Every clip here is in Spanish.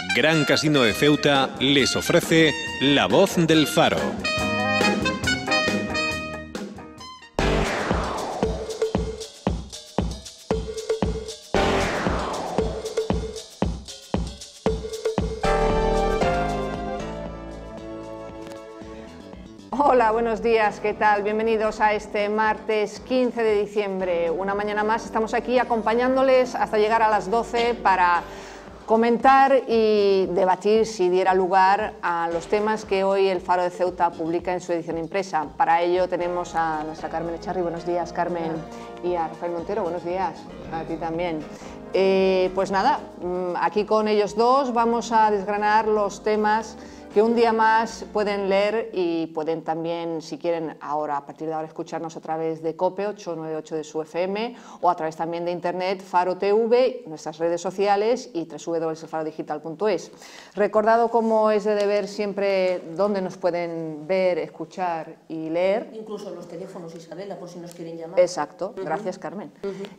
Gran Casino de Ceuta les ofrece La Voz del Faro. Hola, buenos días, ¿qué tal? Bienvenidos a este martes 15 de diciembre. Una mañana más estamos aquí acompañándoles hasta llegar a las 12 para comentar y debatir, si diera lugar, a los temas que hoy el Faro de Ceuta publica en su edición impresa. Para ello tenemos a nuestra Carmen Echarri. Buenos días, Carmen. Y a Rafael Montero. Buenos días. A ti también. Pues nada, aquí con ellos dos vamos a desgranar los temas que un día más pueden leer y pueden también, si quieren, ahora, a partir de ahora, escucharnos a través de COPE 898 de su FM o a través también de internet, Faro TV, nuestras redes sociales y www.elfarodigital.es. Recordado, como es de deber, siempre dónde nos pueden ver, escuchar y leer. Incluso los teléfonos, Isabela, por si nos quieren llamar. Exacto, gracias, Carmen.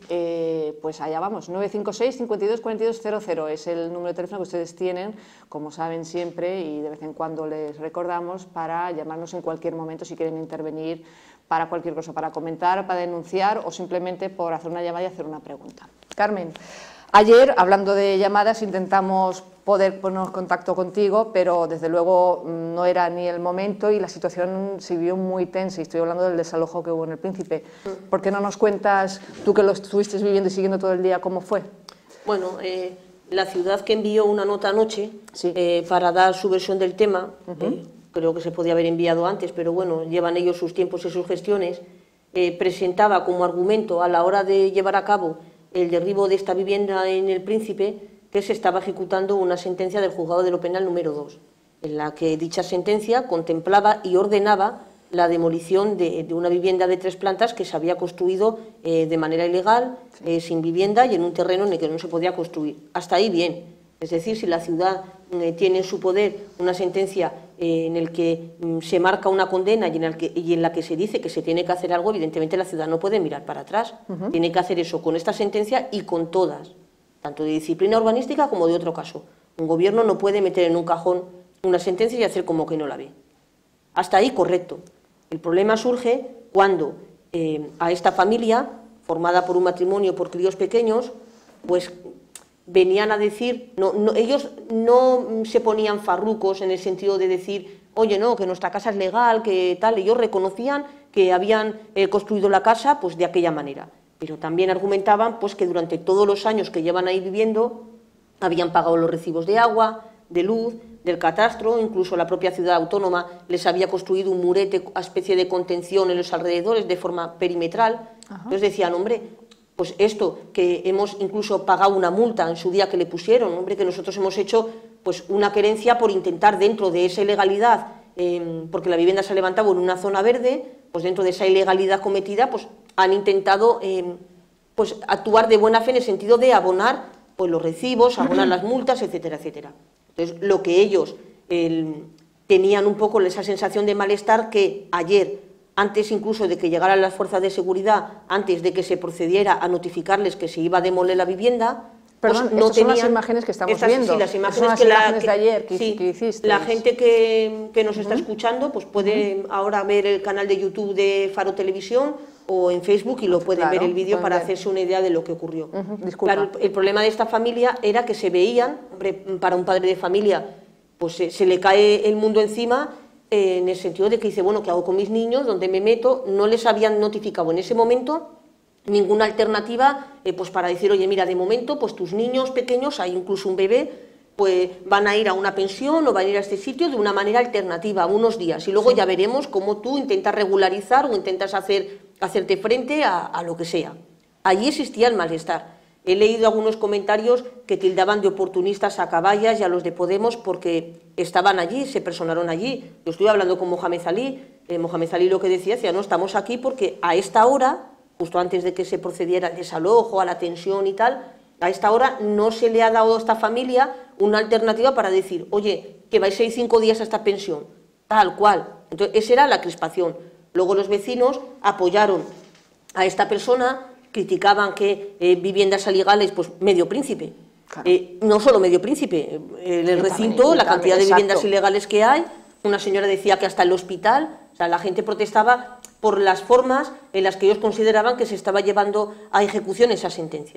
Pues allá vamos, 956 52 42 00 es el número de teléfono que ustedes tienen, como saben siempre, y de vez en cuando les recordamos, para llamarnos en cualquier momento si quieren intervenir para cualquier cosa, para comentar, para denunciar o simplemente por hacer una llamada y hacer una pregunta. Carmen, ayer, hablando de llamadas, intentamos poder ponernos en contacto contigo, pero desde luego no era ni el momento y la situación se vio muy tensa, y estoy hablando del desalojo que hubo en El Príncipe. ¿Por qué no nos cuentas, tú que lo estuviste viviendo y siguiendo todo el día, cómo fue? Bueno, la ciudad, que envió una nota anoche, sí, para dar su versión del tema, creo que se podía haber enviado antes, pero bueno, llevan ellos sus tiempos y sus gestiones, presentaba como argumento a la hora de llevar a cabo el derribo de esta vivienda en El Príncipe que se estaba ejecutando una sentencia del Juzgado de lo Penal número 2, en la que dicha sentencia contemplaba y ordenaba la demolición de una vivienda de 3 plantas que se había construido de manera ilegal, sin vivienda y en un terreno en el que no se podía construir. Hasta ahí bien. Es decir, si la ciudad tiene en su poder una sentencia en el que se marca una condena y en la que se dice que se tiene que hacer algo, evidentemente la ciudad no puede mirar para atrás. Tiene que hacer eso con esta sentencia y con todas, tanto de disciplina urbanística como de otro caso. Un gobierno no puede meter en un cajón una sentencia y hacer como que no la ve. Hasta ahí correcto. El problema surge cuando a esta familia, formada por un matrimonio, por críos pequeños, pues venían a decir, ellos no se ponían farrucos en el sentido de decir, oye, no, que nuestra casa es legal, que tal. Ellos reconocían que habían construido la casa pues de aquella manera, pero también argumentaban pues que durante todos los años que llevan ahí viviendo habían pagado los recibos de agua, de luz, del catastro, incluso la propia ciudad autónoma les había construido un murete, a especie de contención en los alrededores de forma perimetral. Entonces decían, hombre, pues esto, que hemos incluso pagado una multa en su día que le pusieron, hombre, que nosotros hemos hecho pues una querencia por intentar, dentro de esa ilegalidad, porque la vivienda se ha levantado en una zona verde, pues dentro de esa ilegalidad cometida, pues han intentado pues actuar de buena fe en el sentido de abonar pues los recibos, abonar las multas, etcétera, etcétera. Entonces, lo que ellos tenían un poco esa sensación de malestar, que ayer, antes incluso de que llegaran las fuerzas de seguridad, antes de que se procediera a notificarles que se iba a demoler la vivienda, perdón, pues no estas tenían son las imágenes que estamos viendo. Sí, las imágenes, son las imágenes de ayer que hiciste. La gente que nos está escuchando pues puede ahora ver el canal de YouTube de Faro Televisión o en Facebook y lo pueden ver el vídeo para hacerse una idea de lo que ocurrió. Claro, el problema de esta familia era que se veían, hombre, para un padre de familia, pues se le cae el mundo encima, en el sentido de que dice, bueno, ¿qué hago con mis niños? ¿Dónde me meto? No les habían notificado en ese momento ninguna alternativa pues para decir, oye, mira, de momento pues tus niños pequeños, hay incluso un bebé, pues van a ir a una pensión o van a ir a este sitio de una manera alternativa, unos días, y luego ya veremos cómo tú intentas regularizar o intentas hacerte frente a lo que sea. Allí existía el malestar. He leído algunos comentarios que tildaban de oportunistas a Caballas y a los de Podemos porque estaban allí, se personaron allí. Yo estoy hablando con Mohamed Ali. Mohamed Ali lo que decía, no, estamos aquí porque a esta hora, justo antes de que se procediera al desalojo, a la tensión y tal, a esta hora no se le ha dado a esta familia una alternativa para decir, oye, que vais a ir 5 días a esta pensión, tal cual. Entonces, esa era la crispación. Luego los vecinos apoyaron a esta persona, criticaban que viviendas ilegales, pues medio Príncipe. Claro. No solo Medio Príncipe, en el recinto, la cantidad de viviendas ilegales que hay. Una señora decía que hasta el hospital, o sea, la gente protestaba por las formas en las que ellos consideraban que se estaba llevando a ejecución esa sentencia.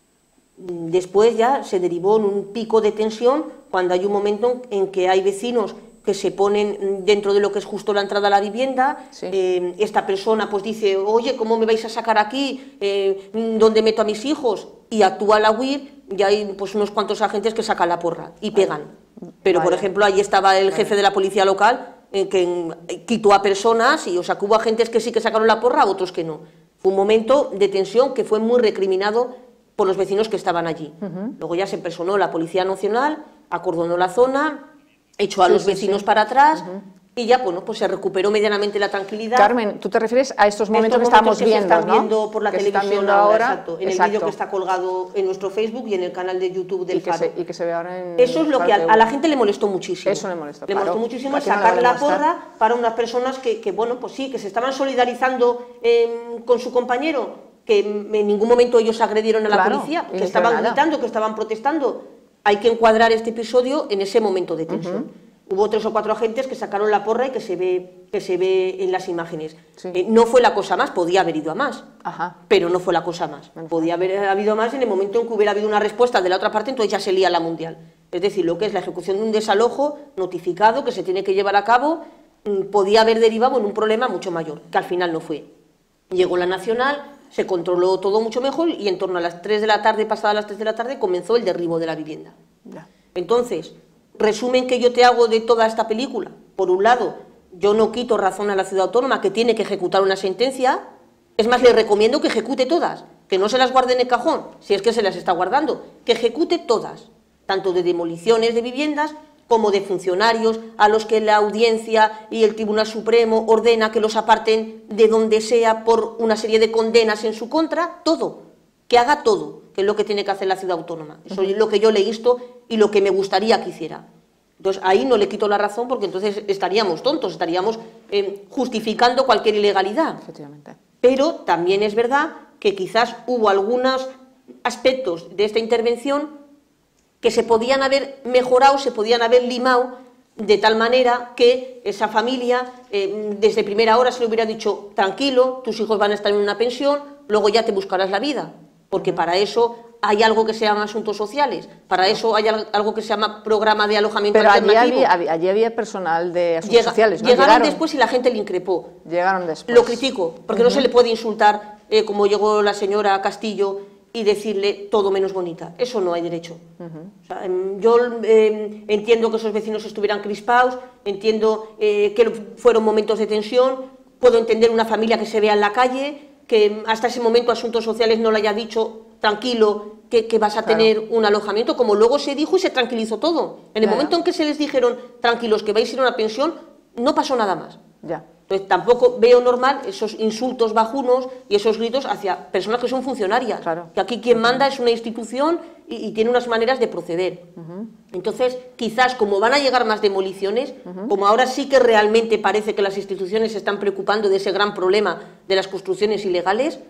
Después ya se derivó en un pico de tensión cuando hay un momento en que hay vecinos que se ponen dentro de lo que es justo la entrada a la vivienda. Sí. Esta persona pues dice, oye, ¿cómo me vais a sacar aquí? ¿Dónde meto a mis hijos? Y actúa la UIR y hay pues unos cuantos agentes que sacan la porra y pegan. Pero, por ejemplo, ahí estaba el jefe de la policía local que quitó a personas y, o sea, que hubo agentes que sí que sacaron la porra, otros que no. Fue un momento de tensión que fue muy recriminado por los vecinos que estaban allí. Luego ya se personó la Policía Nacional, acordonó la zona, echó a los vecinos para atrás y ya, bueno, pues se recuperó medianamente la tranquilidad. Carmen, tú te refieres a estos momentos que estamos viendo, se están ¿no? viendo por la que televisión ahora, exacto, en el vídeo que está colgado en nuestro Facebook y en el canal de YouTube del Faro. Y que se ve ahora en... Eso es lo que a la gente le molestó muchísimo. Eso le molestó, Le molestó muchísimo sacar la porra para unas personas que, bueno, pues sí, que se estaban solidarizando con su compañero, que en ningún momento ellos agredieron a la policía, que estaban gritando, que estaban protestando. Hay que encuadrar este episodio en ese momento de tensión. Hubo 3 o 4 agentes que sacaron la porra y que se ve en las imágenes. Sí. No fue la cosa más, podía haber ido a más, pero no fue la cosa más. Podía haber habido más en el momento en que hubiera habido una respuesta de la otra parte, entonces ya se lía la mundial. Es decir, lo que es la ejecución de un desalojo notificado que se tiene que llevar a cabo, podía haber derivado en un problema mucho mayor, que al final no fue. Llegó la Nacional, se controló todo mucho mejor y en torno a las 3 de la tarde, pasadas las 3 de la tarde, comenzó el derribo de la vivienda. Entonces, resumen que yo te hago de toda esta película. Por un lado, yo no quito razón a la ciudad autónoma que tiene que ejecutar una sentencia. Es más, le recomiendo que ejecute todas, que no se las guarde en el cajón, si es que se las está guardando, que ejecute todas, tanto de demoliciones de viviendas como de funcionarios a los que la Audiencia y el Tribunal Supremo ordena que los aparten de donde sea por una serie de condenas en su contra, todo, que haga todo, que es lo que tiene que hacer la ciudad autónoma. Eso es lo que yo le he visto y lo que me gustaría que hiciera. Entonces, ahí no le quito la razón porque entonces estaríamos tontos, estaríamos justificando cualquier ilegalidad. Efectivamente. Pero también es verdad que quizás hubo algunos aspectos de esta intervención que se podían haber mejorado, se podían haber limado de tal manera que esa familia, desde primera hora se le hubiera dicho, tranquilo, tus hijos van a estar en una pensión, luego ya te buscarás la vida, porque para eso hay algo que se llama asuntos sociales, para eso hay algo que se llama programa de alojamiento alternativo. Pero allí había personal de asuntos sociales, ¿no? Llegaron después y la gente le increpó. Llegaron después. Lo critico, porque no se le puede insultar como llegó la señora Castillo y decirle todo menos bonita. Eso no hay derecho. O sea, yo entiendo que esos vecinos estuvieran crispados, entiendo que fueron momentos de tensión, puedo entender una familia que se vea en la calle, que hasta ese momento Asuntos Sociales no le haya dicho tranquilo que vas a tener un alojamiento, como luego se dijo y se tranquilizó todo. En el momento en que se les dijeron tranquilos que vais a ir a una pensión, no pasó nada más. Entonces tampoco veo normal esos insultos bajunos y esos gritos hacia personas que son funcionarias, que aquí quien manda es una institución y tiene unas maneras de proceder. Entonces, quizás como van a llegar más demoliciones, como ahora sí que realmente parece que las instituciones se están preocupando de ese gran problema de las construcciones ilegales,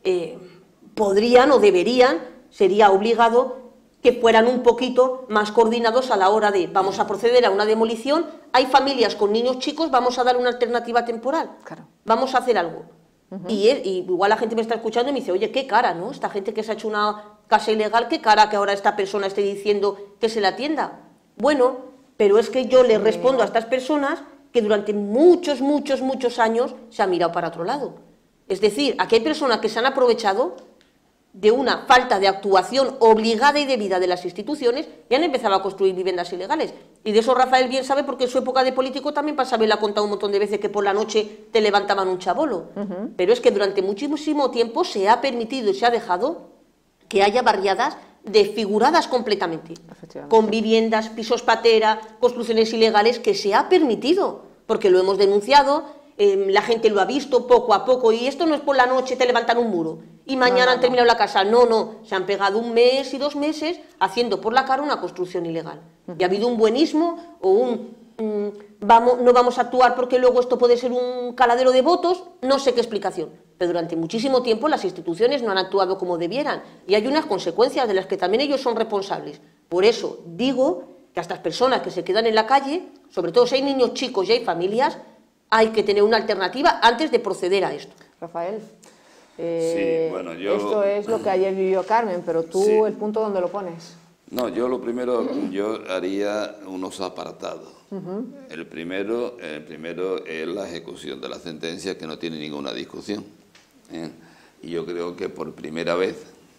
podrían o deberían, sería obligado que fueran un poquito más coordinados a la hora de vamos a proceder a una demolición, hay familias con niños chicos, vamos a dar una alternativa temporal, vamos a hacer algo. Y igual la gente me está escuchando y me dice, oye, qué cara, ¿no? Esta gente que se ha hecho una casa ilegal, qué cara que ahora esta persona esté diciendo que se la atienda. Bueno, pero es que yo le respondo a estas personas que durante muchos años se ha mirado para otro lado. Es decir, aquí hay personas que se han aprovechado de una falta de actuación obligada y debida de las instituciones y han empezado a construir viviendas ilegales. Y de eso Rafael bien sabe porque en su época de político también pasaba y le ha contado un montón de veces que por la noche te levantaban un chabolo. Pero es que durante muchísimo tiempo se ha permitido y se ha dejado que haya barriadas desfiguradas completamente, con viviendas, pisos patera, construcciones ilegales que se ha permitido, porque lo hemos denunciado. La gente lo ha visto poco a poco y esto no es por la noche te levantan un muro y mañana han terminado la casa, no, se han pegado 1 mes y 2 meses haciendo por la cara una construcción ilegal y ha habido un buenismo o un no vamos a actuar porque luego esto puede ser un caladero de votos, no sé qué explicación. Pero durante muchísimo tiempo las instituciones no han actuado como debieran y hay unas consecuencias de las que también ellos son responsables. Por eso digo que a estas personas que se quedan en la calle, sobre todo si hay niños chicos y hay familias, hay que tener una alternativa antes de proceder a esto. Rafael, sí, bueno, esto es lo que ayer vivió Carmen, pero tú, sí. ¿el punto dónde lo pones? No, yo lo primero, yo haría unos apartados. El primero es la ejecución de la sentencia, que no tiene ninguna discusión. Y yo creo que por primera vez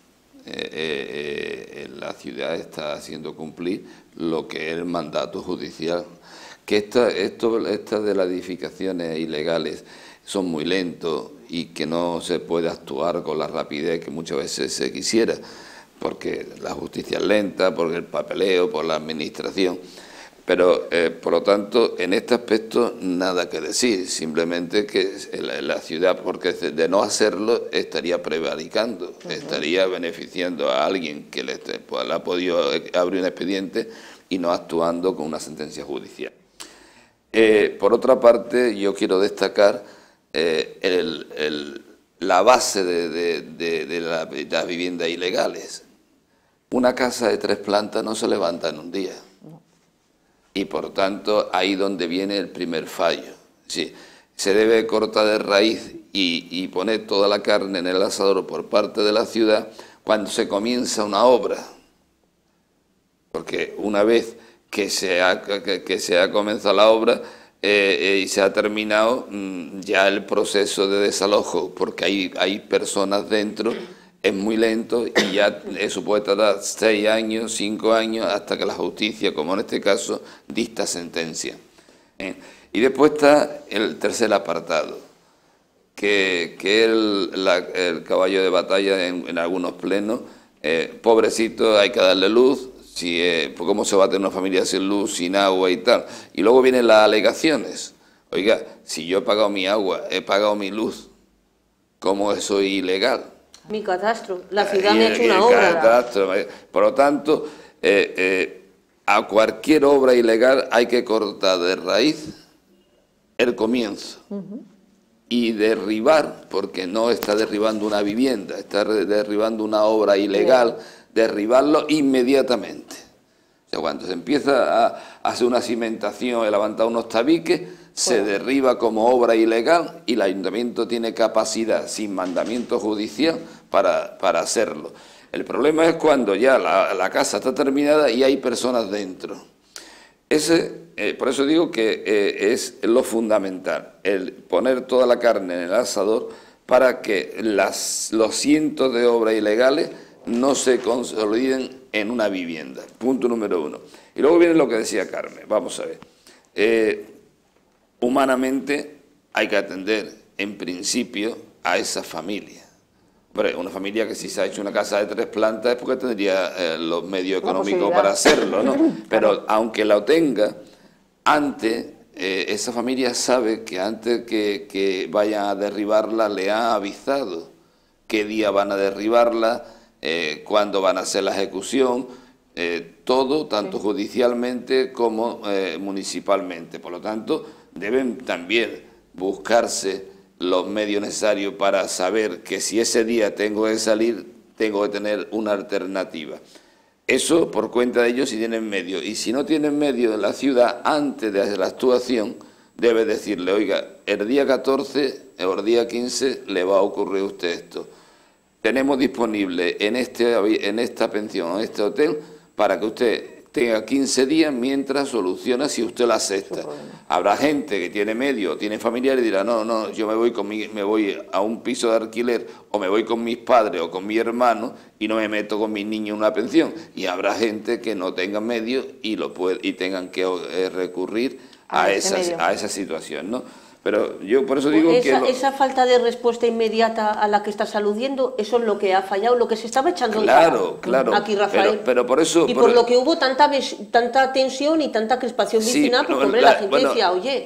la ciudad está haciendo cumplir lo que es el mandato judicial. Que estas de las edificaciones ilegales son muy lentos y que no se puede actuar con la rapidez que muchas veces se quisiera, porque la justicia es lenta, por el papeleo, por la administración. Pero, por lo tanto, en este aspecto nada que decir, simplemente que la ciudad, porque de no hacerlo, estaría prevaricando, estaría beneficiando a alguien que le ha podido abrir un expediente y no actuando con una sentencia judicial. Por otra parte, yo quiero destacar la base de las viviendas ilegales. Una casa de 3 plantas no se levanta en un día. Y por tanto, ahí donde viene el primer fallo. Sí, se debe cortar de raíz y poner toda la carne en el asador por parte de la ciudad cuando se comienza una obra. Porque una vez que se ha comenzado la obra y se ha terminado, ya el proceso de desalojo, porque hay personas dentro, es muy lento y ya eso puede tardar 6 años, 5 años, hasta que la justicia, como en este caso, dicta sentencia. Y después está el tercer apartado, que es el caballo de batalla en algunos plenos. Pobrecito, hay que darle luz, ¿cómo se va a tener una familia sin luz, sin agua y tal? Y luego vienen las alegaciones. Oiga, si yo he pagado mi agua, he pagado mi luz, ¿cómo soy ilegal? Mi catastro, la ciudad me ha hecho una obra. Catastro. Por lo tanto, a cualquier obra ilegal hay que cortar de raíz el comienzo y derribar, porque no está derribando una vivienda, está derribando una obra ilegal, derribarlo inmediatamente. O sea, cuando se empieza a hacer una cimentación, a levantar unos tabiques, se derriba como obra ilegal y el ayuntamiento tiene capacidad, sin mandamiento judicial, para hacerlo. El problema es cuando ya la casa está terminada y hay personas dentro. Por eso digo que es lo fundamental, el poner toda la carne en el asador para que los cientos de obras ilegales no se consoliden en una vivienda. Punto número 1. Y luego viene lo que decía Carmen. Vamos a ver. Humanamente hay que atender, en principio, a esa familia. Hombre, una familia que si se ha hecho una casa de 3 plantas es porque tendría los medios económicos para hacerlo, ¿no? Pero aunque lo tenga, antes, esa familia sabe que antes que vayan a derribarla, le han avisado qué día van a derribarla, cuándo van a hacer la ejecución, todo, tanto judicialmente como municipalmente. Por lo tanto, deben también buscarse los medios necesarios para saber que si ese día tengo que salir, tengo que tener una alternativa. Eso por cuenta de ellos si tienen medios. Y si no tienen medios en la ciudad, antes de hacer la actuación, debe decirle, oiga, el día 14 o el día 15 le va a ocurrir a usted esto. Tenemos disponible en esta pensión, en este hotel, para que usted tenga 15 días mientras soluciona si usted la acepta. Habrá gente que tiene medio, tiene familiares y dirá, no, yo me voy a un piso de alquiler o me voy con mis padres o con mi hermano y no me meto con mis niños en una pensión. Y habrá gente que no tenga medio y tengan que recurrir a esa situación, ¿no? Pero yo por eso digo esa falta de respuesta inmediata a la que estás aludiendo, eso es lo que ha fallado, lo que se estaba echando en cara aquí, Rafael. Pero por eso... Y por lo que hubo tanta tensión y tanta crispación vecinal, porque hombre, la gente decía, oye,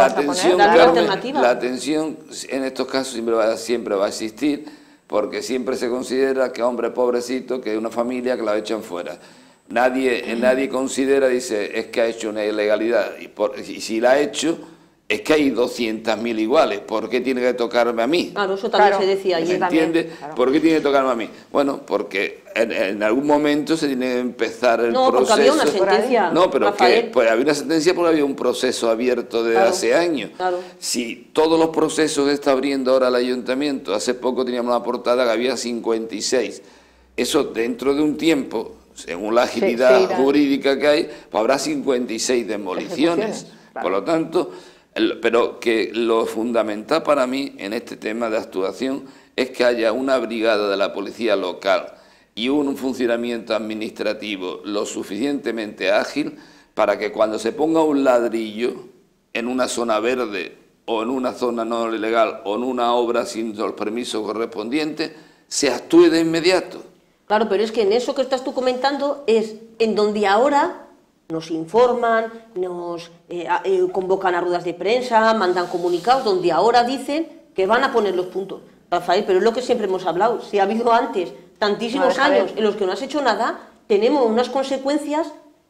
la tensión en estos casos siempre va a existir, porque siempre se considera que, hombre, pobrecito, que es una familia que la echan fuera. Nadie considera, dice, es que ha hecho una ilegalidad. Y si la ha hecho, es que hay 200.000 iguales. ¿Por qué tiene que tocarme a mí? Claro, eso también se decía ayer. ¿Me entiende? Claro. ¿Por qué tiene que tocarme a mí? Bueno, porque en algún momento se tiene que empezar el proceso. No, porque había una sentencia. No, pero Rafael. pues había una sentencia porque había un proceso abierto desde hace años. Claro. Si todos los procesos que está abriendo ahora el ayuntamiento, hace poco teníamos una portada que había 56. Eso dentro de un tiempo, según la agilidad jurídica que hay, pues habrá 56 demoliciones. Claro. Por lo tanto, pero que lo fundamental para mí en este tema de actuación es que haya una brigada de la policía local y un funcionamiento administrativo lo suficientemente ágil para que cuando se ponga un ladrillo en una zona verde o en una zona no ilegal o en una obra sin los permisos correspondientes, se actúe de inmediato. Claro, pero es que en eso que estás tú comentando es en donde ahora nos informan, nos convocan a ruedas de prensa, mandan comunicados, donde ahora dicen que van a poner los puntos. Rafael, pero es lo que siempre hemos hablado. Si ha habido antes tantísimos años en los que no has hecho nada, tenemos unas consecuencias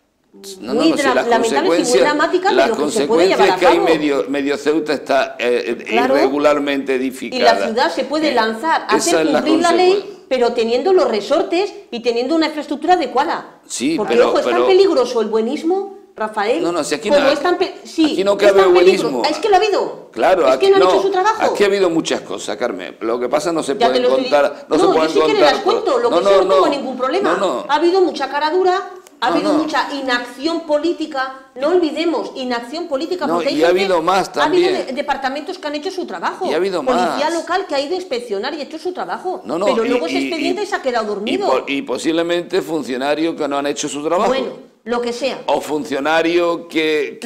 muy lamentables y muy dramáticas de lo que se puede llevar a cabo. Las consecuencias es que hay medio Ceuta está irregularmente edificada. Y la ciudad se puede lanzar a hacer cumplir la ley, pero teniendo los resortes y teniendo una infraestructura adecuada. Sí, porque, ojo, es tan peligroso el buenismo, Rafael. No, si aquí aquí no cabe buenismo. Es que lo ha habido. Claro, es que no han hecho su trabajo. Aquí ha habido muchas cosas, Carmen. Lo que pasa no se pueden contar. No, yo sí que las cuento. Lo que sí no tengo ningún problema. Ha habido mucha caradura. Ha habido mucha inacción política, no olvidemos, inacción política, porque hay ha habido más también. Ha habido departamentos que han hecho su trabajo, y ha habido policía más. Local que ha ido a inspeccionar y ha hecho su trabajo, pero luego ese expediente se ha quedado dormido. Y posiblemente funcionarios que no han hecho su trabajo. Bueno, lo que sea. O funcionarios que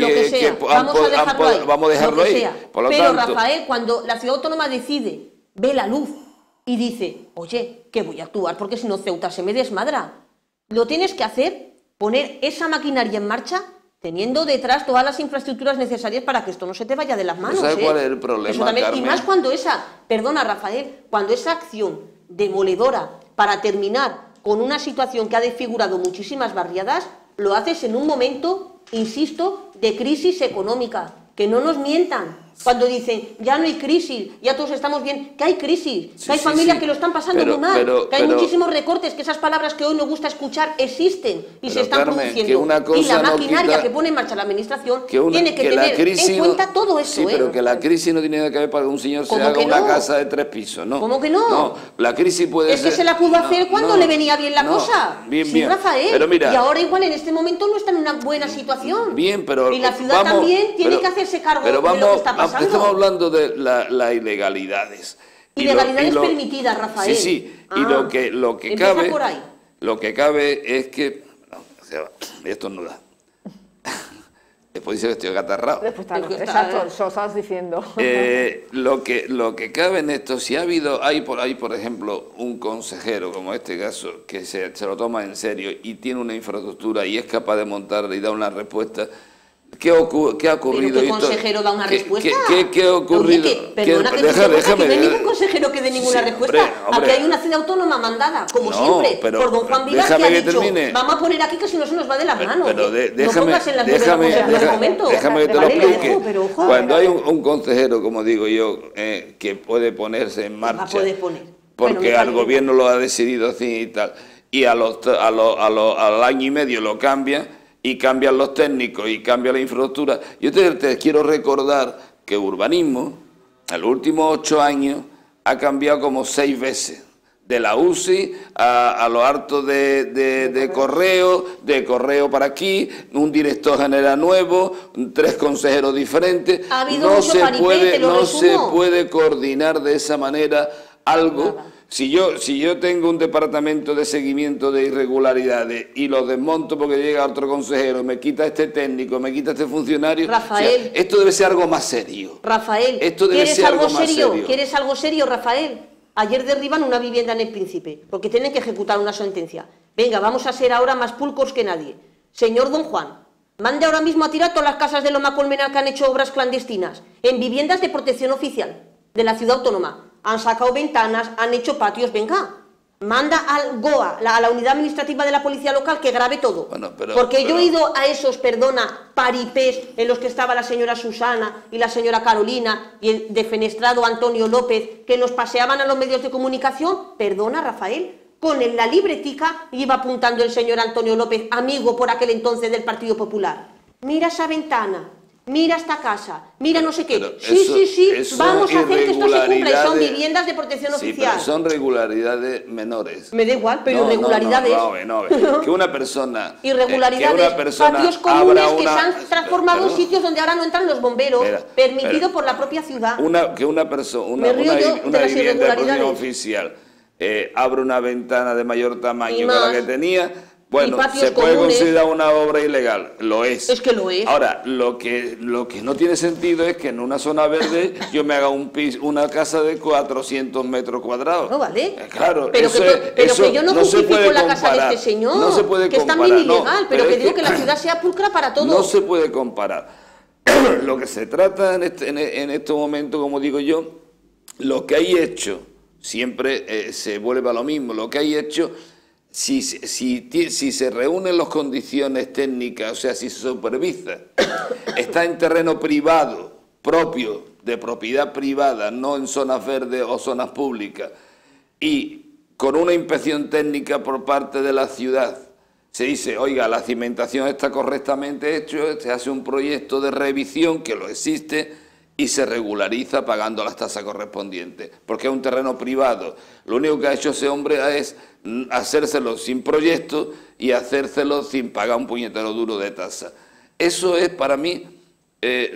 vamos a dejarlo ahí. Por lo pero tanto, Rafael, cuando la ciudad autónoma decide, ve la luz y dice, oye, que voy a actuar porque si no Ceuta se me desmadra, lo tienes que hacer. Poner esa maquinaria en marcha teniendo detrás todas las infraestructuras necesarias para que esto no se te vaya de las manos. ¿Sabes cuál es el problema, Eso también, Carmen? y más cuando perdona Rafael, cuando esa acción demoledora para terminar con una situación que ha desfigurado muchísimas barriadas, lo haces en un momento, insisto, de crisis económica. Que no nos mientan. Cuando dicen, ya no hay crisis, ya todos estamos bien, que hay crisis, que hay familias que lo están pasando muy mal, que hay muchísimos recortes, que esas palabras que hoy nos gusta escuchar existen y se están produciendo. Y la maquinaria que pone en marcha la administración tiene que tener en cuenta todo eso. Sí, pero que la crisis no tiene nada que ver para que un señor se haga una casa de 3 pisos, ¿no? ¿Cómo que no? No, la crisis puede ser... Es que se la pudo hacer cuando le venía bien la cosa. Bien. Rafael. Pero mira, y ahora igual en este momento no está en una buena situación. Bien, pero... Y la ciudad también tiene que hacerse cargo de lo que está pasando. Estamos hablando de las ilegalidades. Ilegalidades permitidas, Rafael. Sí, y lo que cabe... por ahí. Lo que cabe es que... Esto no da. Después dice que estoy acatarrado. Exacto, eso estabas diciendo. Lo que cabe en esto, si hay por ahí, por ejemplo, un consejero, como este caso, que se lo toma en serio y tiene una infraestructura y es capaz de montar y dar una respuesta, ¿qué ha ocurrido? ¿Pero qué consejero da una respuesta? ¿Qué ha ocurrido? Oye, perdona que déjame, no hay ningún consejero que dé ninguna respuesta. Aquí hay una ciudad autónoma mandada, como siempre, por don Juan Vivar, que ha dicho, vamos a poner aquí que si no se nos va de las manos. Pero no pongas en las nubes del Consejo de Fomento. Déjame que te lo explique. Pero, ojo, cuando hay un consejero, como digo yo, que puede ponerse en marcha, porque el gobierno lo ha decidido así y tal, y al año y medio lo cambia, y cambian los técnicos y cambia la infraestructura. Yo te quiero recordar que urbanismo, en los últimos 8 años, ha cambiado como 6 veces. De la UCI a lo harto de correo para aquí, un director general nuevo, 3 consejeros diferentes. Ha habido mucho paripé, no se puede coordinar de esa manera algo. Si yo tengo un departamento de seguimiento de irregularidades y lo desmonto porque llega otro consejero, me quita este técnico, me quita este funcionario, Rafael, esto debe ser algo más serio. Rafael, ¿quieres algo serio? ¿Quieres algo serio, Rafael? Ayer derriban una vivienda en El Príncipe porque tienen que ejecutar una sentencia. Venga, vamos a ser ahora más pulcros que nadie. Señor don Juan, mande ahora mismo a tirar todas las casas de Loma Colmenar que han hecho obras clandestinas en viviendas de protección oficial de la ciudad autónoma. Han sacado ventanas, han hecho patios, venga, manda al GOA, a la unidad administrativa de la policía local, que grabe todo. Bueno, porque yo he ido a esos, perdona, paripés en los que estaba la señora Susana y la señora Carolina y el defenestrado Antonio López, que nos paseaban a los medios de comunicación, perdona, Rafael, con la libretica iba apuntando el señor Antonio López, amigo por aquel entonces del Partido Popular. Mira esa ventana. Mira esta casa, mira no sé qué. Sí, vamos a hacer que esto se cumpla. Y son viviendas de protección oficial. Pero son regularidades menores. Me da igual, pero irregularidades. No, que una persona. Irregularidades, patios comunes que se han transformado en sitios donde ahora no entran los bomberos, permitido por la propia ciudad. Que una persona, una vivienda de protección oficial abre una ventana de mayor tamaño que la que tenía. Bueno, se puede considerar una obra ilegal, lo es. Es que lo es. Ahora, lo que no tiene sentido es que en una zona verde yo me haga una casa de 400 metros cuadrados. No vale. Claro, pero que yo no justifico la casa de este señor, no se puede que es también ilegal, pero que digo que la ciudad sea pulcra para todos. No se puede comparar. Lo que se trata en este momento, como digo yo, lo que hay hecho, siempre se vuelve a lo mismo, lo que hay hecho... Si se reúnen las condiciones técnicas, o sea, si se supervisa, está en terreno privado, propio, de propiedad privada, no en zonas verdes o zonas públicas, y con una inspección técnica por parte de la ciudad, se dice, oiga, la cimentación está correctamente hecha, se hace un proyecto de revisión, que lo existe, y se regulariza pagando las tasas correspondientes, porque es un terreno privado. Lo único que ha hecho ese hombre es hacérselo sin proyecto y hacérselo sin pagar un puñetero duro de tasa. Eso es, para mí, ¿es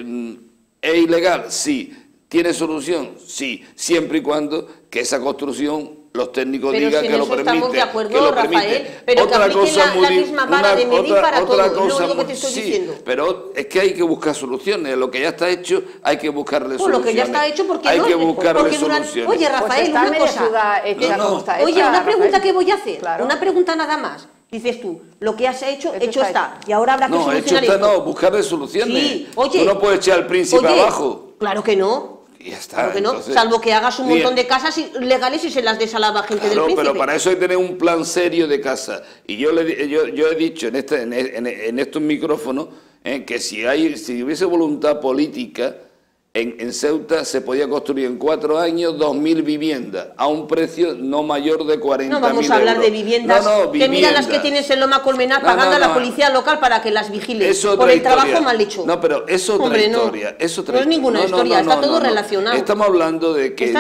ilegal? Sí. ¿Tiene solución? Sí, siempre y cuando que esa construcción los técnicos digan que lo permite. Pero estamos de acuerdo, Rafael, pero que apliquen la misma vara de medir para todos, lo único que te estoy diciendo. Pero es que hay que buscar soluciones, lo que ya está hecho hay que buscarle soluciones. Lo que ya está hecho, porque hay que buscarle soluciones. Oye, Rafael, una cosa. Oye, una pregunta que voy a hacer, una pregunta nada más. Dices tú, lo que has hecho está, y ahora habrá que solucionar esto. No, buscarle soluciones. Sí, oye. Tú no puedes echar al príncipe abajo. Claro que no. Y ya está, claro que no, entonces, salvo que hagas un montón de casas legales y se las des a la gente del príncipe. Pero para eso hay que tener un plan serio de casa. Y yo he dicho en estos micrófonos que si hubiese voluntad política, en Ceuta se podía construir en 4 años 2.000 viviendas a un precio no mayor de 40.000 euros. No vamos a hablar de viviendas, que mira las que tienes en Loma Colmenar pagando a la policía local para que las vigile por el trabajo mal hecho. No, pero es otra historia. No es ninguna historia, está todo relacionado. Estamos hablando de que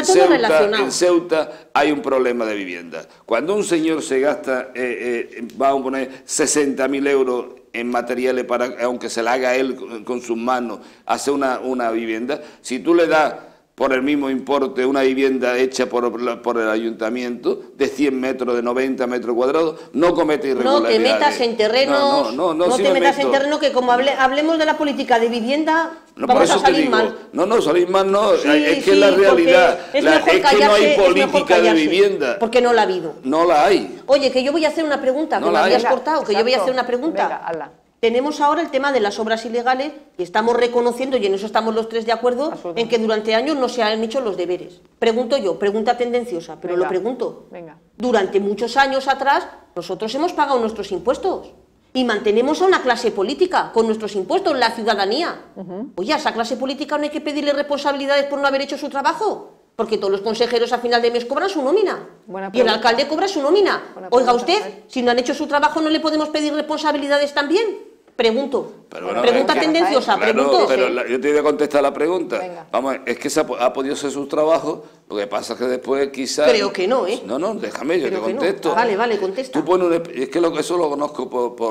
en Ceuta hay un problema de vivienda. Cuando un señor se gasta, vamos a poner 60.000 euros en materiales para, aunque se la haga él con sus manos, hacer una vivienda, si tú le das por el mismo importe una vivienda hecha por el ayuntamiento de 100 metros, de 90 metros cuadrados, no comete irregularidades. No te metas en terrenos, no te metas en terreno que como hablemos de la política de vivienda, vamos a salir mal. Salir mal no, es que es la realidad. Es que no hay política de vivienda. Porque no la ha habido. No la hay. Oye, que yo voy a hacer una pregunta, que me habías cortado, que yo voy a hacer una pregunta. Venga, hazla. Tenemos ahora el tema de las obras ilegales y estamos reconociendo, y en eso estamos los tres de acuerdo, en que durante años no se han hecho los deberes. Pregunto yo, pregunta tendenciosa, pero lo pregunto. Durante muchos años atrás, nosotros hemos pagado nuestros impuestos y mantenemos a una clase política con nuestros impuestos, la ciudadanía. Oye, a esa clase política no hay que pedirle responsabilidades por no haber hecho su trabajo. Porque todos los consejeros a final de mes cobran su nómina. Y el alcalde cobra su nómina. Oiga usted, si no han hecho su trabajo, ¿no le podemos pedir responsabilidades también? Pregunto. Pregunta tendenciosa, pregunto. Pero yo te voy a contestar la pregunta. Venga. Vamos, es que ha podido hacer su trabajo, lo que pasa es que después quizás... Creo que no, ¿eh? No, déjame, yo te contesto. No. Vale, contesta. Tú pones es que eso lo conozco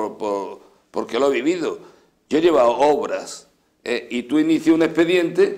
porque lo he vivido. Yo he llevado obras y tú inicias un expediente,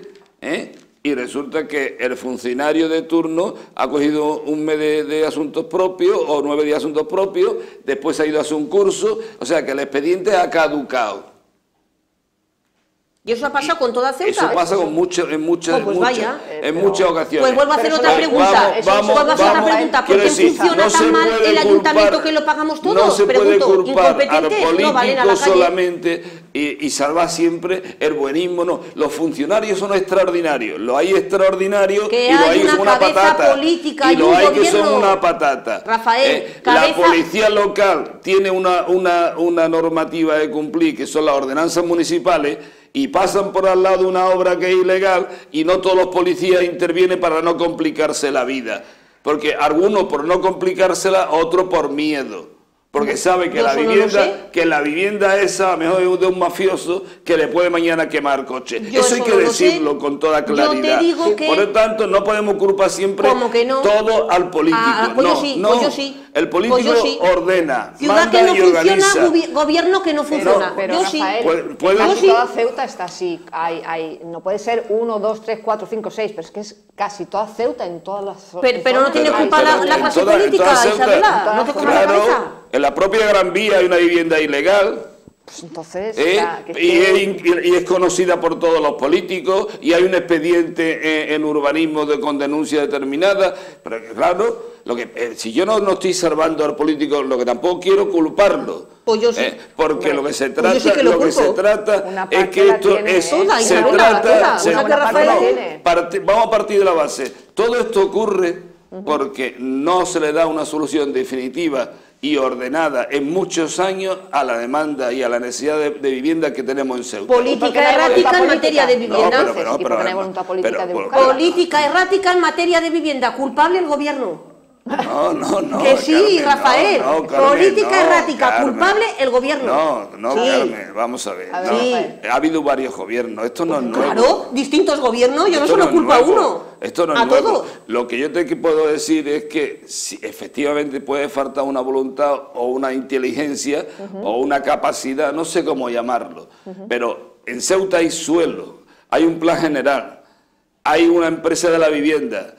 y resulta que el funcionario de turno ha cogido un mes de asuntos propios o 9 días de asuntos propios, después ha ido a hacer un curso, o sea que el expediente ha caducado. ¿Y eso ha pasado con toda Ceuta? Eso pasa con en muchas ocasiones. Pues vuelvo a hacer otra pregunta. ¿Por qué funciona tan mal el ayuntamiento que lo pagamos todos? No se puede culpar a los ¿Incompetentes? políticos solamente y salvar siempre el buenismo. No, los funcionarios son extraordinarios. Los hay extraordinarios y los hay que son una patata. Y los hay que son una patata. Rafael, la policía local tiene una normativa de cumplir, que son las ordenanzas municipales, y pasan por al lado de una obra que es ilegal y no todos los policías intervienen para no complicarse la vida. Porque algunos por no complicársela, otros por miedo. Porque sabe que la vivienda esa, mejor es de un mafioso que le puede mañana quemar coche. Eso hay que decirlo con toda claridad. Yo te digo que... Por lo tanto, no podemos culpar siempre todo al político. El político ordena, ciudad manda que no y organiza. Funciona, gobierno que no funciona. Pero yo Rafael, casi toda Ceuta está así. No puede ser 1, 2, 3, 4, 5, 6, pero es que es casi toda Ceuta en todas las... Pero no tiene culpa la clase política, Isabela. No te comas la cabeza. En la propia Gran Vía hay una vivienda ilegal. Pues entonces, y es conocida por todos los políticos y hay un expediente en urbanismo con denuncia determinada. Pero claro, si yo no estoy salvando al político, lo que tampoco quiero culparlo. Pues yo sí. Porque lo que se trata, pues es que esto vamos a partir de la base. Todo esto ocurre porque no se le da una solución definitiva y ordenada en muchos años a la demanda y a la necesidad de vivienda que tenemos en Ceuta. Política errática en materia de vivienda. Política errática en materia de vivienda. Culpable el gobierno. No. Que sí, Carmen, Rafael. Política errática, Carmen, culpable el gobierno. Sí. Carmen, vamos a ver. Ha habido varios gobiernos, esto no es nuevo. Claro, distintos gobiernos, yo no solo culpo a uno. Esto no es nuevo. Todos. Lo que yo te puedo decir es que si efectivamente puede faltar una voluntad o una inteligencia o una capacidad, no sé cómo llamarlo, pero en Ceuta hay suelo, hay un plan general, hay una empresa de la vivienda,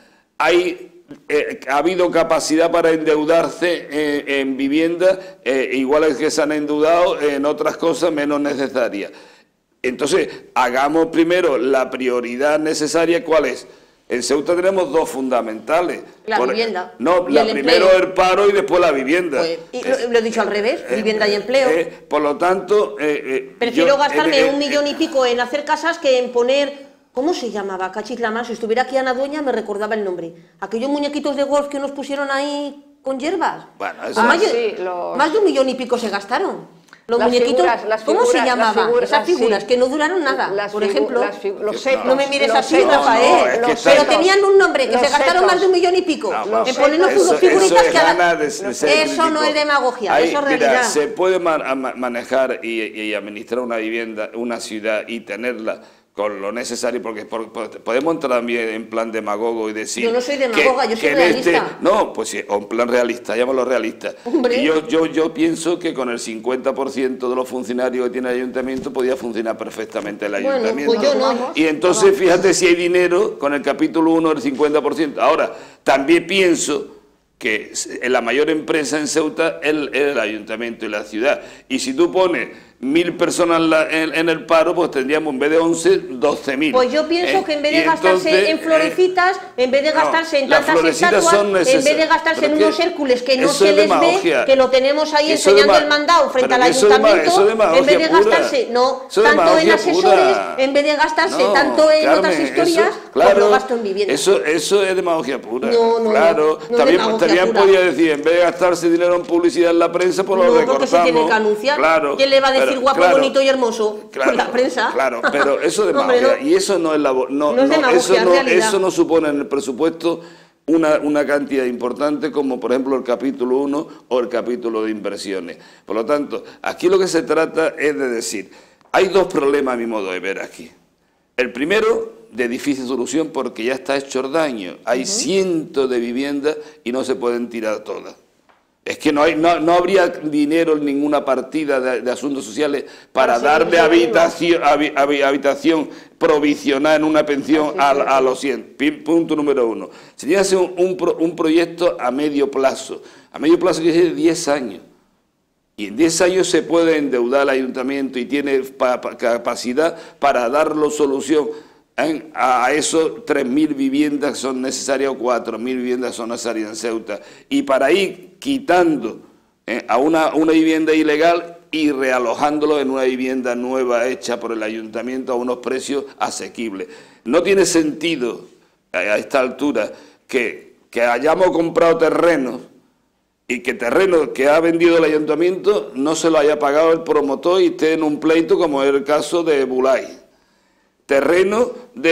ha habido capacidad para endeudarse en viviendas, iguales que se han endeudado en otras cosas menos necesarias. Entonces, hagamos primero la prioridad necesaria, ¿cuál es? En Ceuta tenemos dos fundamentales. La vivienda. No, la primero el paro y después la vivienda. Pues, lo he dicho al revés, vivienda y empleo. Por lo tanto... prefiero gastarme 1 millón y pico en hacer casas que en poner... ¿Cómo se llamaba? Cachitlamar. Si estuviera aquí Ana Dueña me recordaba el nombre. Aquellos muñequitos de golf que nos pusieron ahí con hierbas. Bueno, eso más de 1 millón y pico se gastaron. Los muñequitos, ¿cómo se llamaban? Esas figuras que no duraron nada. Por ejemplo, no me mires así, Rafael. Pero tenían un nombre, que se gastaron más de 1 millón y pico. En ponernos figuritas que eso no es demagogia, eso es realidad. Mira, se puede manejar y administrar una vivienda, una ciudad y tenerla con lo necesario, porque podemos entrar también en plan demagogo y decir... Yo no soy demagoga, yo soy realista. Pues sí, o en plan realista, llámalo realista. Hombre. Y yo pienso que con el 50% de los funcionarios que tiene el ayuntamiento podía funcionar perfectamente el ayuntamiento. Pues yo no. Y entonces fíjate si hay dinero con el capítulo 1 del 50%. Ahora, también pienso que la mayor empresa en Ceuta es el ayuntamiento y la ciudad. Y si tú pones 1.000 personas en el paro, pues tendríamos en vez de 11, 12.000. Pues yo pienso que en vez de gastarse en florecitas, en vez de gastarse en tantas estatuas, en vez de gastarse en unos Hércules que no se les ve, que lo tenemos ahí enseñando el mandado frente al ayuntamiento, en vez de gastarse tanto en asesores, en vez de gastarse tanto en otras historias, pues lo gasto en vivienda. Eso es demagogia pura. Claro, también podría decir, en vez de gastarse dinero en publicidad en la prensa, pues lo recortamos. Porque se tiene que anunciar. ¿Quién le va a decir guapo, bonito y hermoso? Con la prensa. Claro, pero eso es demagogia. Y eso no es eso no supone en el presupuesto una cantidad importante como por ejemplo el capítulo 1 o el capítulo de inversiones. Por lo tanto, aquí lo que se trata es de decir, hay dos problemas a mi modo de ver aquí. El primero, de difícil solución porque ya está hecho el daño. Hay cientos de viviendas y no se pueden tirar todas. Es que no habría dinero en ninguna partida de asuntos sociales para darle habitación provisional en una pensión a los 100. Punto número 1. Se tiene que hacer un proyecto a medio plazo. A medio plazo quiere decir 10 años. Y en 10 años se puede endeudar el ayuntamiento y tiene capacidad para darle solución a esos 3.000 viviendas que son necesarias o 4.000 viviendas que son necesarias en Ceuta. Y para ir quitando a una vivienda ilegal y realojándolo en una vivienda nueva hecha por el ayuntamiento a unos precios asequibles. No tiene sentido a esta altura que hayamos comprado terrenos y que terreno que ha vendido el ayuntamiento no se lo haya pagado el promotor y esté en un pleito como es el caso de Bulay. Terreno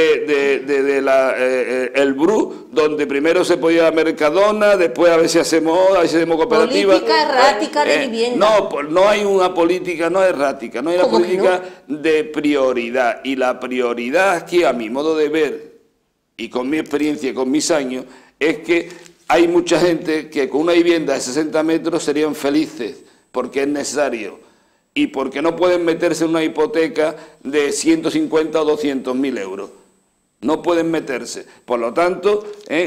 el Bru, donde primero se podía Mercadona, después a ver si hacemos cooperativa. Política errática de vivienda. No, no hay una política, no errática, no hay una política de prioridad. Y la prioridad aquí, a mi modo de ver, y con mi experiencia y con mis años, es que hay mucha gente que con una vivienda de 60 metros serían felices, porque es necesario. Y porque no pueden meterse en una hipoteca de 150 o 200.000 euros. No pueden meterse. Por lo tanto,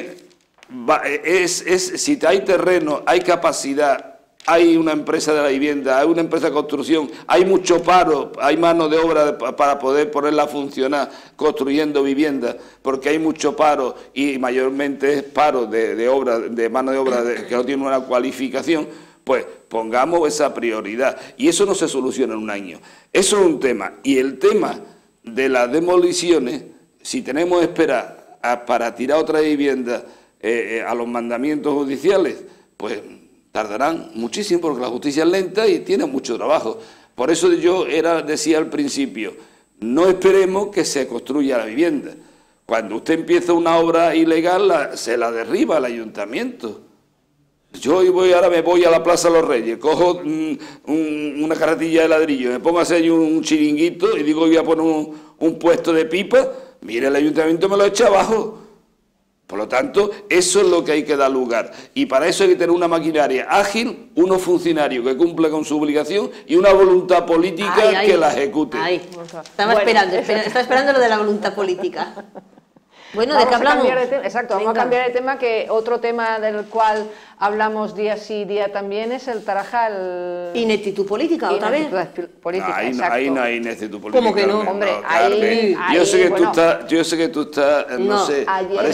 si hay terreno, hay capacidad, hay una empresa de la vivienda, hay una empresa de construcción, hay mucho paro, hay mano de obra para poder ponerla a funcionar construyendo viviendas, porque hay mucho paro y mayormente es paro de mano de obra que no tiene una cualificación. Pues pongamos esa prioridad. Y eso no se soluciona en un año. Eso es un tema. Y el tema de las demoliciones, si tenemos que esperar para tirar otra vivienda a los mandamientos judiciales, pues tardarán muchísimo porque la justicia es lenta y tiene mucho trabajo. Por eso yo decía al principio, no esperemos que se construya la vivienda. Cuando usted empieza una obra ilegal, se la derriba el ayuntamiento. Yo ahora me voy a la Plaza de los Reyes, cojo una carretilla de ladrillo, me pongo a hacer un chiringuito y digo voy a poner un puesto de pipa, mire, el ayuntamiento me lo echa abajo. Por lo tanto, eso es lo que hay que dar lugar. Y para eso hay que tener una maquinaria ágil, unos funcionarios que cumplan con su obligación y una voluntad política que la ejecute. Estaba esperando lo de la voluntad política. Bueno, ¿de qué hablamos? Vamos a cambiar de tema, que otro tema del cual hablamos día sí, día también es el Tarajal. Ineptitud política, otra vez. Ahí no hay ineptitud política. ¿Cómo que no? Hombre, yo sé que tú estás, no sé,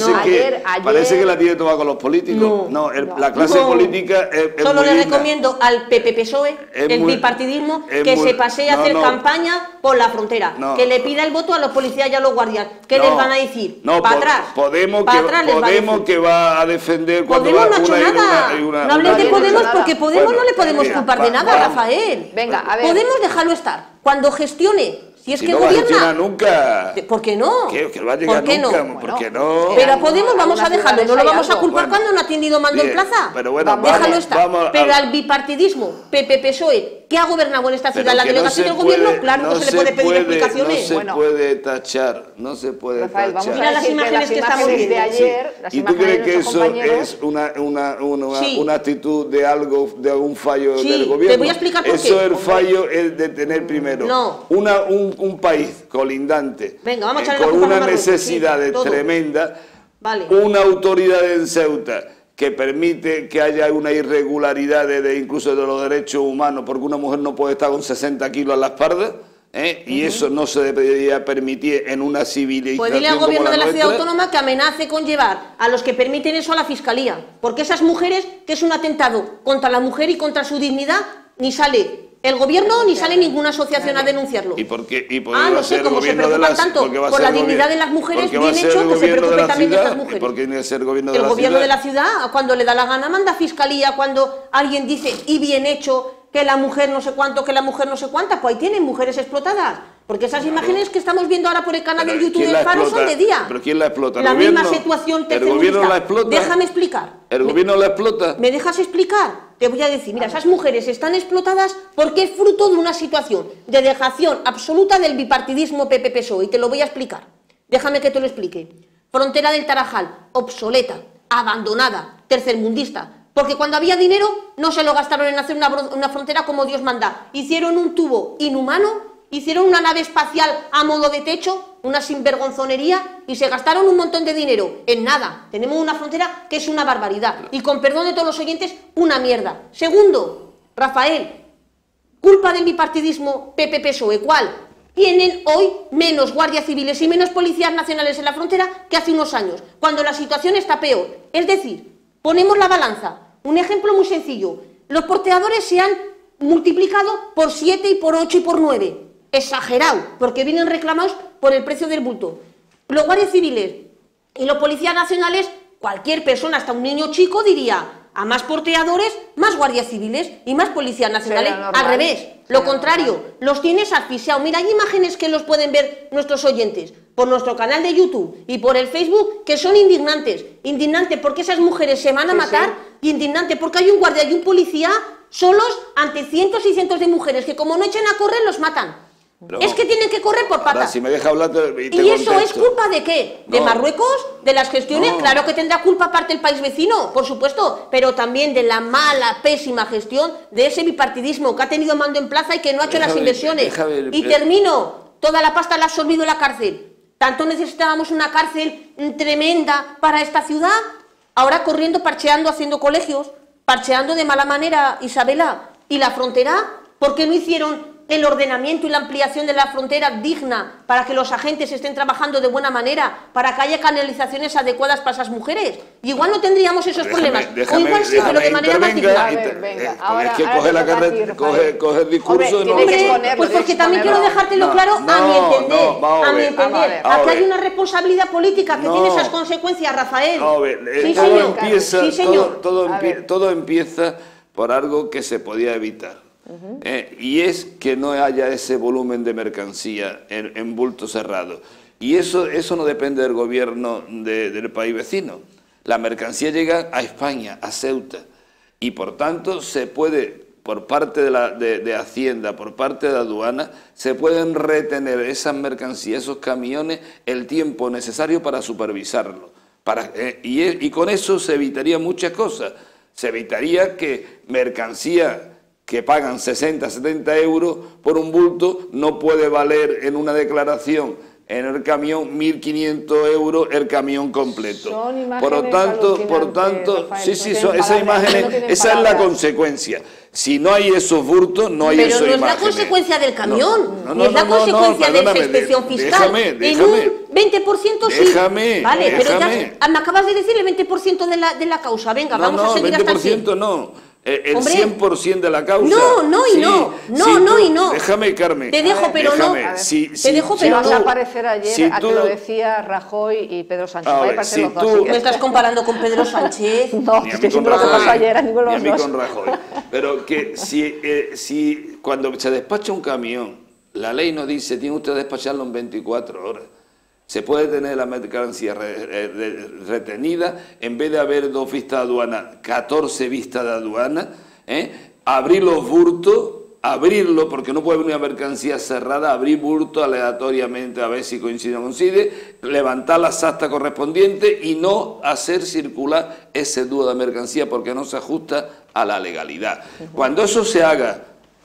parece que la tiene tomada con los políticos. No, la clase política es solo muy le digna. recomiendo al PP-PSOE, el bipartidismo, que se pasee a hacer campaña por la frontera, que le pida el voto a los policías y a los guardias. ¿Qué les van a decir? Para atrás. Podemos que va a defender cuando Podemos no ha hecho nada. No hables de Podemos porque Podemos no le podemos culpar de nada, Rafael. Venga, a ver. Podemos dejarlo estar. Cuando gestione. Si es que no gobierna. va a gestionar nunca. ¿Por qué no? Que va a llegar nunca. ¿Por qué no? Pero a Podemos vamos a dejarlo. No lo vamos a culpar cuando no ha tenido mando en plaza. Pero bueno, déjalo estar. Pero al bipartidismo, PP-PSOE, que ha gobernado en esta ciudad la delegación del gobierno, claro que se le puede pedir explicaciones. No se puede tachar. Rafael, vamos mira las imágenes que estamos viendo de ayer. ¿Y tú crees que eso es una actitud de algún fallo del gobierno? Te voy a explicar por qué. Eso es el fallo de tener primero un país colindante con una necesidad tremenda, una autoridad en Ceuta que permite que haya una irregularidad incluso de los derechos humanos, porque una mujer no puede estar con 60 kilos a la espalda. Y eso no se debería permitir en una civilización. Pues dile al gobierno de la ciudad autónoma que amenace con llevar a los que permiten eso a la fiscalía, porque esas mujeres, que es un atentado contra la mujer y contra su dignidad, ni sale el gobierno ni sale ninguna asociación a denunciarlo. ¿Y por qué? No sé, como se preocupan tanto por la dignidad de las mujeres, bien hecho que se preocupen también de estas mujeres. ¿Y por qué tiene que ser el gobierno de la ciudad? Cuando le da la gana manda a fiscalía, cuando alguien dice, y bien hecho, que la mujer no sé cuánto, que la mujer no sé cuánta, pues ahí tienen mujeres explotadas. Porque esas imágenes que estamos viendo ahora por el canal del YouTube del Faro son de día. ¿Pero quién la explota? La misma situación tercermundista. ¿El gobierno la explota? Déjame explicar. ¿El gobierno la explota? ¿Me dejas explicar? Te voy a decir, mira, esas mujeres están explotadas porque es fruto de una situación de dejación absoluta del bipartidismo PP-PSOE, y te lo voy a explicar. Déjame que te lo explique. Frontera del Tarajal, obsoleta, abandonada, tercermundista. Porque cuando había dinero no se lo gastaron en hacer una frontera como Dios manda. Hicieron un tubo inhumano, hicieron una nave espacial a modo de techo, una sinvergonzonería, y se gastaron un montón de dinero en nada. Tenemos una frontera que es una barbaridad. Y con perdón de todos los oyentes, una mierda. Segundo, Rafael, culpa de mi partidismo PP-PSOE, ¿cuál? Tienen hoy menos guardias civiles y menos policías nacionales en la frontera que hace unos años, cuando la situación está peor. Es decir, ponemos la balanza. Un ejemplo muy sencillo. Los porteadores se han multiplicado por 7 y por 8 y por 9. Exagerado, porque vienen reclamados por el precio del bulto. Los guardias civiles y los policías nacionales, cualquier persona, hasta un niño chico, diría: a más porteadores, más guardias civiles y más policías nacionales. Al revés, lo contrario, los tienes asfixiados. Mira, hay imágenes que los pueden ver nuestros oyentes por nuestro canal de YouTube y por el Facebook, que son indignantes. Indignante porque esas mujeres se van a matar, y indignante porque hay un guardia y un policía solos ante cientos y cientos de mujeres que, como no echen a correr, los matan. Pero es que tienen que correr por patas. Si me deja hablar, ¿Y eso es culpa de qué? ¿De Marruecos? ¿De las gestiones? Claro que tendrá culpa aparte el país vecino, por supuesto, pero también de la mala, pésima gestión de ese bipartidismo que ha tenido mando en plaza y que no ha hecho las inversiones. Y termino, toda la pasta la ha absorbido la cárcel. Tanto necesitábamos una cárcel tremenda para esta ciudad, ahora corriendo, parcheando, haciendo colegios, parcheando de mala manera, Isabela, y la frontera. ¿Por qué no hicieron el ordenamiento y la ampliación de la frontera digna para que los agentes estén trabajando de buena manera, para que haya canalizaciones adecuadas para esas mujeres? Y igual no tendríamos esos problemas. O igual sí, pero de manera más digna. Es que coge la carrera, coge el discurso. Pues porque también quiero dejártelo claro a mi entender. Aquí hay una responsabilidad política que tiene esas consecuencias, Rafael. Sí, señor. Todo empieza por algo que se podía evitar. Y es que no haya ese volumen de mercancía en bulto cerrado. Y eso no depende del gobierno del país vecino. La mercancía llega a España, a Ceuta, y por tanto se puede, por parte de Hacienda, por parte de aduana, se pueden retener esas mercancías, esos camiones, el tiempo necesario para supervisarlo. Y con eso se evitaría muchas cosas. Se evitaría que mercancía que pagan 60, 70 euros por un bulto no puede valer en una declaración en el camión 1.500 euros el camión completo. Por tanto, Rafael, esa es la consecuencia. Si no hay esos burtos, no hay esos imágenes. Pero no es la consecuencia del camión, ni es la consecuencia de esa inspección fiscal. En un 20% sí. Vale, pero ya me acabas de decir el 20% de la causa. Venga, vamos a seguir hasta el 100%. 20% no. El 100% de la causa. No. Déjame, Carmen. Te dejo, pero no. Te dejo, pero no. Vas a aparecer ayer a que lo decía Rajoy y Pedro Sánchez. ¿Me estás comparando con Pedro Sánchez? No, es que siempre lo que pasó ayer a ninguno de los dos. Con Rajoy. Pero que si cuando se despacha un camión, la ley nos dice, tiene usted que despacharlo en 24 horas. Se puede tener la mercancía retenida, en vez de haber 2 vistas de aduana, 14 vistas de aduana, abrir los burtos, abrirlo, porque no puede haber una mercancía cerrada, abrir burtos aleatoriamente a ver si coincide o no coincide, levantar las actas correspondientes y no hacer circular ese dúo de mercancía porque no se ajusta a la legalidad. Cuando eso se haga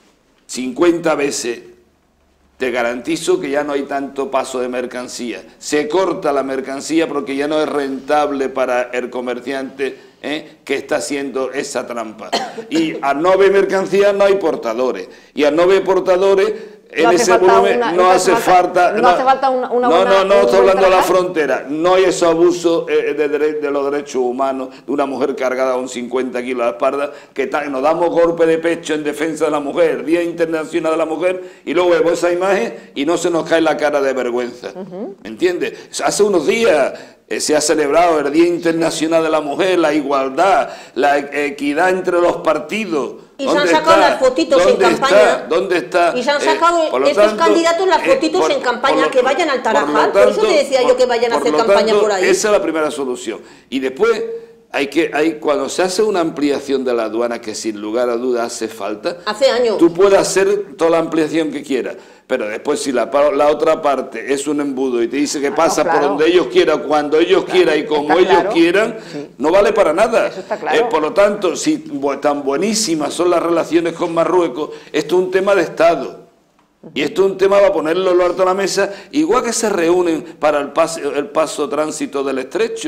50 veces, te garantizo que ya no hay tanto paso de mercancía. Se corta la mercancía porque ya no es rentable para el comerciante que está haciendo esa trampa. Y al no haber mercancía no hay portadores. Y al no haber portadores, en ese volumen no hace falta una estoy hablando de la frontera. No hay ese abuso de los derechos humanos de una mujer cargada con 50 kilos a la espalda, que nos damos golpe de pecho en defensa de la mujer, Día Internacional de la Mujer, y luego vemos esa imagen y no se nos cae la cara de vergüenza. ¿Me entiendes? Hace unos días se ha celebrado el Día Internacional de la Mujer, la igualdad, la equidad entre los partidos. Y se han sacado las fotitos en campaña. ¿Dónde está? Y se han sacado estos candidatos las fotitos en campaña, que vayan al Tarajal. Por eso te decía yo que vayan a hacer campaña por ahí. Esa es la primera solución. Y después, cuando se hace una ampliación de la aduana, que sin lugar a dudas hace falta, hace años, tú puedes hacer toda la ampliación que quieras, pero después si la otra parte es un embudo y te dice que pasa por donde ellos quieran, cuando ellos quieran y como ellos quieran, no vale para nada. Eso está claro. Por lo tanto, si tan buenísimas son las relaciones con Marruecos, esto es un tema de Estado. Y esto es un tema para ponerlo lo alto a la mesa, igual que se reúnen para el paso tránsito del estrecho.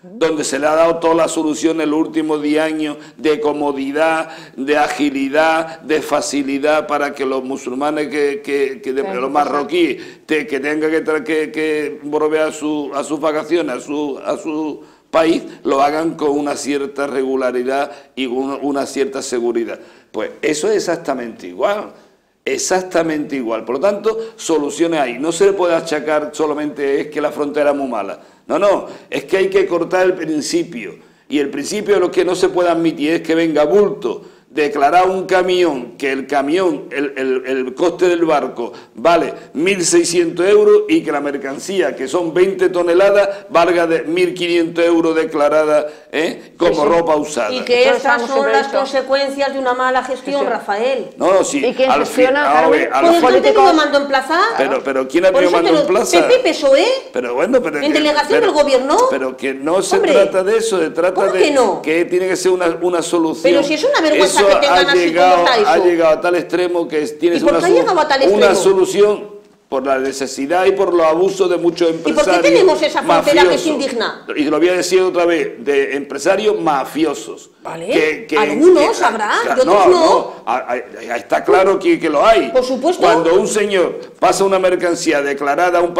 donde se le ha dado toda la solución en los últimos 10 años de comodidad, de agilidad, de facilidad para que los musulmanes, los marroquíes, que tengan que volver a sus vacaciones, a su país, lo hagan con una cierta regularidad y una cierta seguridad. Pues eso es exactamente igual. Exactamente igual. Por lo tanto, soluciones hay. No se le puede achacar solamente es que la frontera es muy mala. No, es que hay que cortar el principio. Y el principio de lo que no se puede admitir es que venga bulto, declarar un camión, que el camión, el coste del barco vale 1.600 euros y que la mercancía, que son 20 toneladas, valga de 1.500 euros declarada como ropa usada. Y que estas son las consecuencias de una mala gestión, Rafael. No, sí. ¿Y quién gestiona, Carmen? Pues no te lo mando en plaza. Pero ¿quién ha tenido mando en plaza? PP, PSOE. Pero bueno, en delegación del gobierno. Pero que no se trata de eso, se trata de que tiene que ser una solución. Pero si es una vergüenza que tengan así como está eso. Ha llegado a tal extremo que tienes una solución por la necesidad y por los abusos de muchos empresarios. ¿Y por qué tenemos esa frontera que es indigna? Y lo voy a decir otra vez, de empresarios mafiosos. Vale, algunos habrá, y otros no. Está claro que lo hay. Por supuesto. Cuando un señor pasa una mercancía declarada, un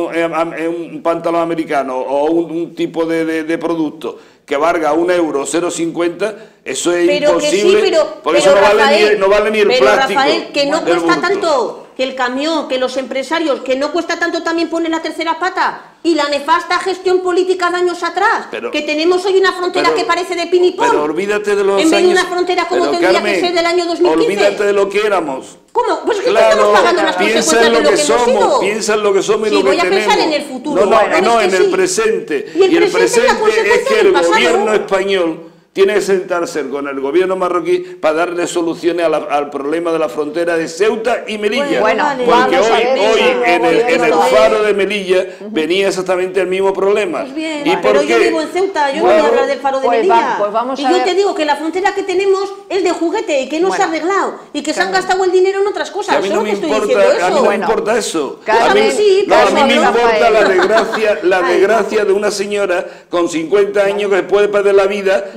pantalón americano o un tipo de producto que valga €1,050, eso es imposible, porque eso no vale ni el plástico. Pero Rafael, que no cuesta tanto, que el camión, que los empresarios, que no cuesta tanto también poner la tercera pata, y la nefasta gestión política de años atrás, que tenemos hoy una frontera que parece de pinipón, pero olvídate de los en vez de una frontera como tendría que ser del año 2015. Olvídate de lo que éramos. ¿Cómo? Pues que claro, estamos pagando las consecuencias de lo que hemos sido. Piensa en lo que somos y lo que tenemos. Sí, voy a pensar en el futuro. No, en el presente. Y el presente es que el gobierno español tiene que sentarse con el gobierno marroquí para darle soluciones al problema de la frontera de Ceuta y Melilla. Porque hoy en el faro de Melilla venía exactamente el mismo problema. Pues bien, pero yo vivo en Ceuta, yo no voy a hablar del faro de Melilla. Y yo te digo que la frontera que tenemos es de juguete y que no se ha arreglado y que se han gastado el dinero en otras cosas. A mí no me importa eso. A mí me importa la desgracia de una señora con 50 años que puede perder la vida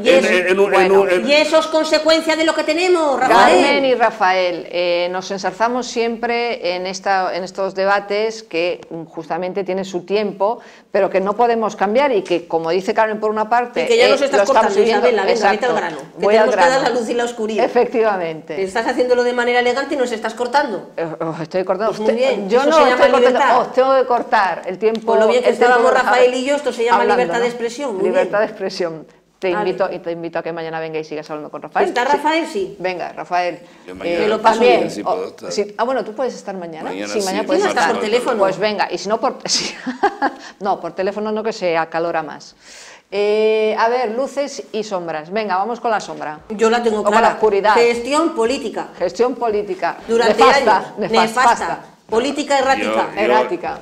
y eso es consecuencia de lo que tenemos, Rafael. Carmen y Rafael, nos ensarzamos siempre en estos debates que justamente tienen su tiempo, pero que no podemos cambiar y que, como dice Carmen por una parte... Y que ya nos estás cortando, Isabela, venga, vete al grano. Que tenemos que dar la luz y la oscuridad. Efectivamente. Que estás haciéndolo de manera elegante y nos estás cortando. Estoy cortando. Pues muy bien, yo no estoy cortando, os tengo que cortar el tiempo. Por lo bien que estábamos Rafael y yo, esto se llama libertad de expresión. Libertad de expresión. Te invito a que mañana venga y sigas hablando con Rafael. ¿Está Rafael? Sí. Venga, Rafael. Me lo paso bien. Si puedo estar. Bueno, tú puedes estar mañana. Sí, mañana puedes estar por teléfono. Pues venga, y si no por... no, por teléfono no, que se acalora más. A ver, luces y sombras. Venga, vamos con la sombra. Yo la tengo clara. Con la oscuridad. Gestión política. Gestión política. Durante años. Nefasta. Política errática.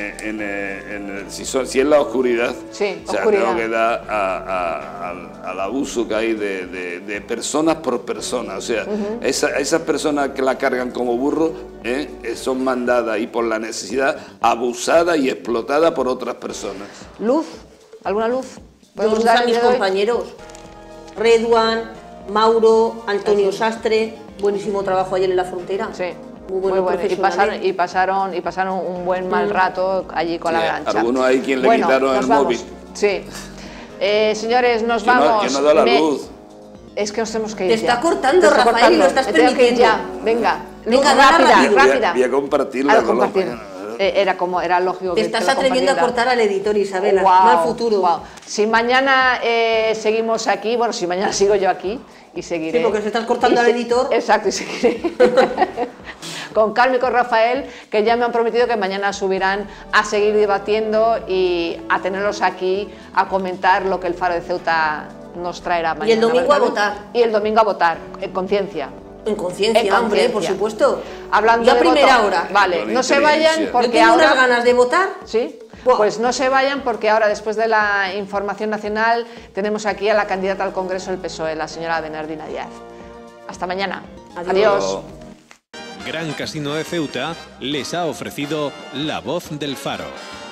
Si es la oscuridad, sí, o sea, tengo que dar al abuso que hay de personas por personas. O sea, esas personas que la cargan como burro son mandadas y por la necesidad abusadas y explotadas por otras personas. ¿Luz? ¿Alguna luz? Podemos dar a mis compañeros. Reduan, Mauro, Antonio Sastre, buenísimo trabajo ayer en la frontera. Sí. Muy bueno, y pasaron un buen mal rato allí con la grancha. Algunos hay quien le quitaron el móvil. Sí. Señores, nos vamos. Que no da la luz. Es que nos tenemos que ir. Te está cortando, Rafael, y lo estás permitiendo. Venga, rápida. Voy a compartirla con los compañeros. Era lógico. Te estás atreviendo a cortar al editor, Isabela, no al futuro. Wow. Si mañana seguimos aquí, bueno, si mañana sigo yo aquí y seguiré. Sí, porque se estás cortando al editor. Exacto, y seguiré. Con Carmen y con Rafael, que ya me han prometido que mañana subirán a seguir debatiendo y a tenerlos aquí a comentar lo que el Faro de Ceuta nos traerá mañana. Y el domingo a votar. Y el domingo a votar, en conciencia. En conciencia, hombre, por supuesto. Hablando ya de primera voto, hora. Vale, no se vayan porque yo tengo ahora... unas ganas de votar. Sí. Pues no se vayan porque ahora, después de la información nacional, tenemos aquí a la candidata al Congreso del PSOE, la señora Bernardina Díaz. Hasta mañana. Adiós. Gran Casino de Ceuta les ha ofrecido La Voz del Faro.